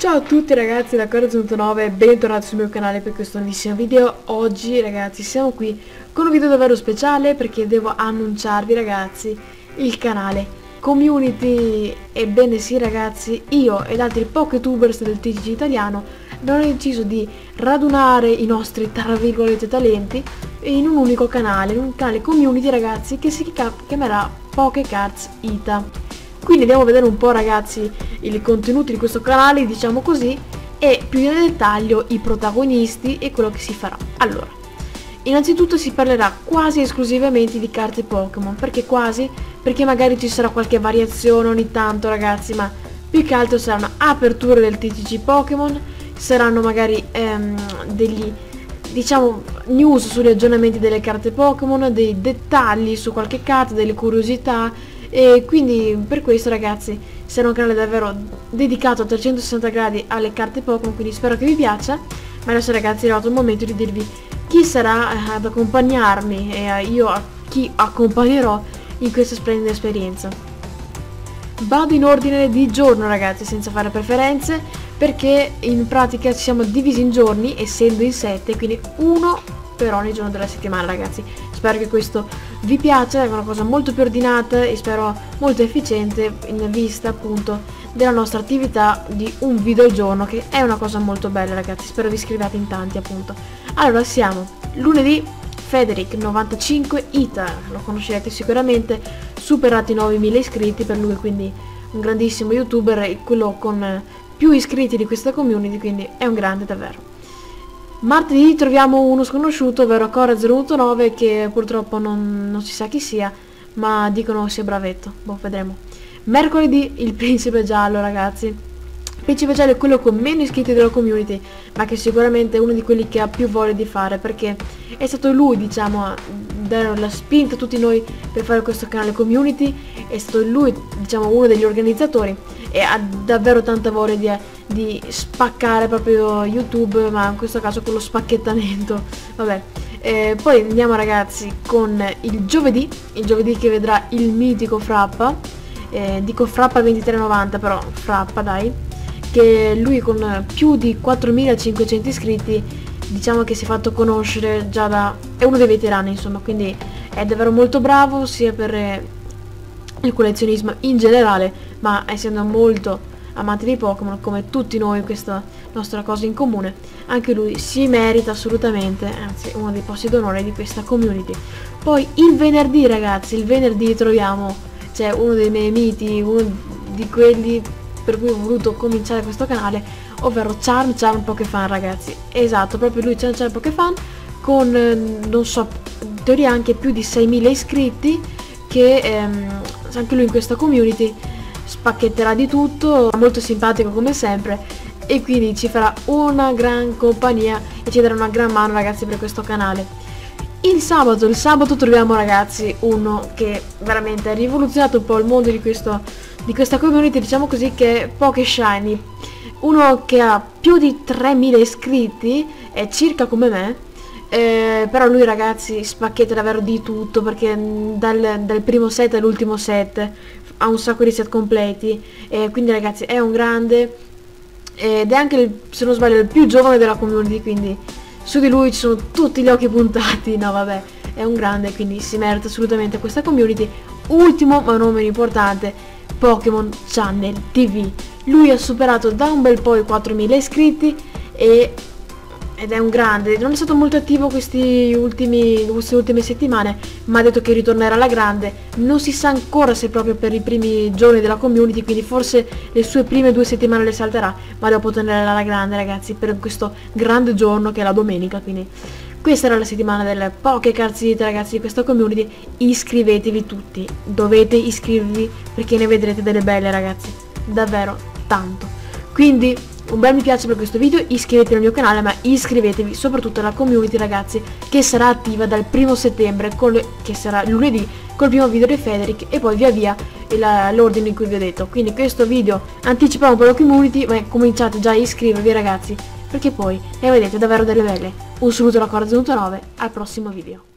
Ciao a tutti ragazzi da Core109 e bentornati sul mio canale per questo nuovissimo video. Oggi ragazzi siamo qui con un video davvero speciale perché devo annunciarvi ragazzi il canale Community. Ebbene sì ragazzi, io ed altri poketubers del TCG italiano abbiamo deciso di radunare i nostri tra virgolette talenti in un unico canale, in un canale Community ragazzi che si chiamerà Pokecards Ita. Quindi andiamo a vedere un po' ragazzi i contenuti di questo canale, diciamo così, e più nel dettaglio i protagonisti e quello che si farà. Allora, innanzitutto si parlerà quasi esclusivamente di carte Pokémon. Perché quasi? Perché magari ci sarà qualche variazione ogni tanto ragazzi, ma più che altro sarà una apertura del TCG Pokémon, saranno magari degli, diciamo, news sugli aggiornamenti delle carte Pokémon, dei dettagli su qualche carta, delle curiosità. E quindi per questo ragazzi sarà un canale davvero dedicato a 360 gradi alle carte Pokémon, quindi spero che vi piaccia. Ma adesso ragazzi è arrivato il momento di dirvi chi sarà ad accompagnarmi e io a chi accompagnerò in questa splendida esperienza. Vado in ordine di giorno ragazzi, senza fare preferenze, perché in pratica ci siamo divisi in giorni, essendo in 7, quindi uno per ogni giorno della settimana ragazzi. Spero che questo vi piaccia, è una cosa molto più ordinata e spero molto efficiente in vista appunto della nostra attività di un video al giorno, che è una cosa molto bella ragazzi. Spero vi iscriviate in tanti appunto. Allora siamo lunedì, Federic 95 Ita, lo conoscerete sicuramente, superati i 9000 iscritti per lui, quindi un grandissimo youtuber e quello con più iscritti di questa community, quindi è un grande davvero. Martedì troviamo uno sconosciuto, ovvero Core019, che purtroppo non si sa chi sia, ma dicono sia bravetto, boh, vedremo. Mercoledì il Principe Giallo ragazzi. Il Principe Giallo è quello con meno iscritti della community, ma che sicuramente è uno di quelli che ha più voglia di fare, perché è stato lui, diciamo, a dare la spinta a tutti noi per fare questo canale Community. È stato lui, diciamo, uno degli organizzatori e ha davvero tanta voglia di spaccare proprio YouTube, ma in questo caso con lo spacchettamento. Vabbè, poi andiamo ragazzi con il giovedì che vedrà il mitico Frappa, dico Frappa 2390 però Frappa dai, che lui con più di 4500 iscritti diciamo che si è fatto conoscere già è uno dei veterani insomma, quindi è davvero molto bravo sia per il collezionismo in generale, ma essendo molto amante di Pokémon come tutti noi, questa nostra cosa in comune, anche lui si merita assolutamente, anzi uno dei posti d'onore di questa community. Poi il venerdì ragazzi, il venerdì troviamo, cioè uno dei miei miti, uno di quelli per cui ho voluto cominciare questo canale, ovvero Charm Pokefan ragazzi. Esatto, proprio lui, Charm Pokefan, con non so, in teoria anche più di 6000 iscritti, che anche lui in questa community spacchetterà di tutto, molto simpatico come sempre, e quindi ci farà una gran compagnia e ci darà una gran mano ragazzi per questo canale. Il sabato troviamo ragazzi uno che veramente ha rivoluzionato un po' il mondo di questa community, diciamo così, che è Pokeshiny, uno che ha più di 3000 iscritti, è circa come me. Però lui ragazzi spacchetta davvero di tutto, perché dal primo set all'ultimo set ha un sacco di set completi, quindi ragazzi è un grande ed è anche se non sbaglio il più giovane della community, quindi su di lui ci sono tutti gli occhi puntati. No vabbè, è un grande, quindi si merita assolutamente questa community. Ultimo ma non meno importante, Pokémon Channel TV. Lui ha superato da un bel po' i 4000 iscritti ed è un grande. Non è stato molto attivo queste ultime settimane, ma ha detto che ritornerà alla grande. Non si sa ancora se proprio per i primi giorni della community, quindi forse le sue prime 2 settimane le salterà, ma dopo tornerà alla grande ragazzi per questo grande giorno che è la domenica. Quindi questa era la settimana del Pokecards Ita ragazzi di questa community. Iscrivetevi tutti, dovete iscrivervi perché ne vedrete delle belle ragazzi, davvero tanto. Quindi un bel mi piace per questo video, iscrivetevi al mio canale, ma iscrivetevi soprattutto alla community ragazzi, che sarà attiva dal 1° settembre, che sarà lunedì, col primo video di Federic e poi via via l'ordine in cui vi ho detto. Quindi questo video anticipa un po' la community, ma cominciate già a iscrivervi ragazzi, perché poi ne vedete davvero delle belle. Un saluto da Core109, al prossimo video.